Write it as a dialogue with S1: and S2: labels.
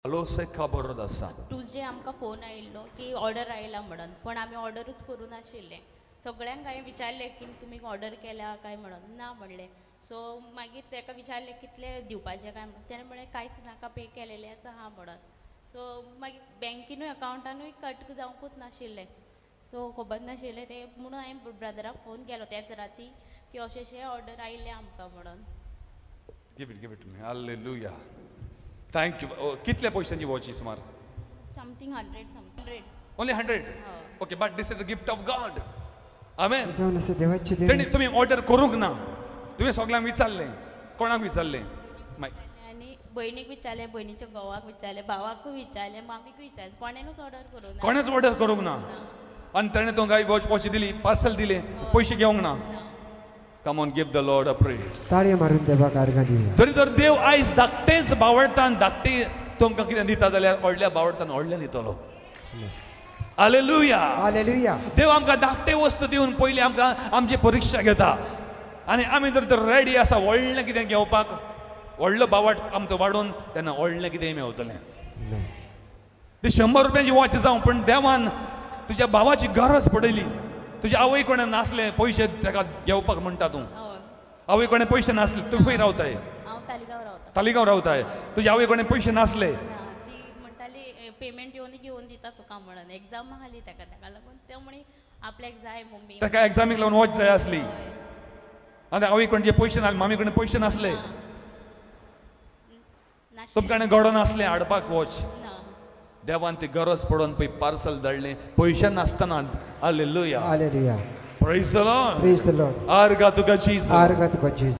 S1: Hello सेका बरोद आसा.
S2: Tuesday आमकां फोन आयिल्लो की ऑर्डर आयला म्हणून, पण आमी ऑर्डरूच करूं नाशिल्ले. सगळ्यांक हांवें विचारलें की तुमी ऑर्डर केल्या काय म्हणून, ना म्हणलें. सो मागीर ताका विचारलें कितले दिवपाचें काय म्हणून, ताणें म्हणलें कांयच नाका, पे केलेलेंच आहा म्हणून. सो मागीर बँकेनूय अकावंटानूय कट जावंकूच नाशिल्लें. सो खबर नाशिल्लें तें म्हणून हांवें ब्रदराक फोन केलो त्याच राती की अशें ऑर्डर आयिल्लें आमकां म्हणून.
S1: Give it to me. Hallelujah. Thank you. कितल्या पयशांची वॉच सुमार?
S2: Something 100.
S1: Only 100? Okay, but this is a gift of God. Amen.
S3: देवाची देण.
S1: तुम्ही ऑर्डर करूंक ना. तुम्ही सगळ्यांक विचारलें. कोणाक विचारलें?
S2: आनी भयणीक विचारलें, भयणीच्या घोवाक विचारलें, भावाकूय विचारलें, मामीक विचारलें, कोणेनूच ऑर्डर करूंक ना.
S1: कोणेच ऑर्डर करूंक ना. आनी ताणें तुमकां वॉच दिली, पार्सल दिलें, पयशे घेवंक ना. Come on, give the Lord a praise.
S3: ताळयो मारून देवाक आर्गां दिवया.
S1: तरी जर देव आयज धाकटेच भावडतान धाकटे तुमकां कितें दिता जाल्यार व्हडल्या भावडतान व्हडलें दितलो. हालेलुया.
S3: हालेलुया.
S1: देव आमकां धाकटे वस्तू दिवन पयलीं आमकां आमची परीक्षा घेता. आनी आमी जर तर रेडी आसा व्हडलें कितें घेवपाक, व्हडलो भावट आमचो वाडून, तेन्ना व्हडलें कितें मेवतलें. ती 100 रुपयांची वॉच जावं, पण देवान तुज्या भावाची गरज पडयली. तुज्या आवय कोणें नासले पयशे ताका घेवपाक म्हणटा तूं. आवय कोणें पयशे नासले, तूं खंय रावताय?
S2: हांव तालिगांव रावतां.
S1: तालिगांव रावताय. तुज्या आवय कोणें पयशे नासले.
S2: ती म्हणटाली पेमेंट येवन घेवन दिता तुका म्हणून. एग्जाम आसली ताका लागून ते म्हणी आपल्याक जाय मम्मी.
S1: ताका एग्जामीक लागून वॉच जाय आसली. आनी आवय कोणचे पयशे नासले, मामी कोणें पयशे नासले. तुमकां घडोवन नासलें हाडपाक वॉच. देवान ती गरज पडोवन पळय पार्सल धाडलें पयशे नासतना. Hallelujah.
S3: Hallelujah.
S1: Praise the Lord.
S3: Praise the Lord.
S1: आर्गा तुका जीसस.
S3: आर्गां तुका जीसस.